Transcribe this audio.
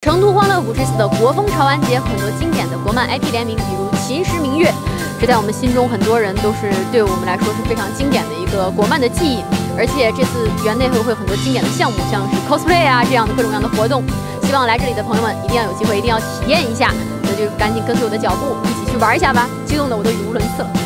成都欢乐谷这次的国风潮玩节，很多经典的国漫 IP 联名，比如《秦时明月》，这在我们心中很多人都是对我们来说是非常经典的一个国漫的记忆。而且这次园内会有很多经典的项目，像是 cosplay 啊这样的各种各样的活动。希望来这里的朋友们一定要有机会，一定要体验一下。那就赶紧跟随我的脚步，一起去玩一下吧！激动的我都语无伦次了。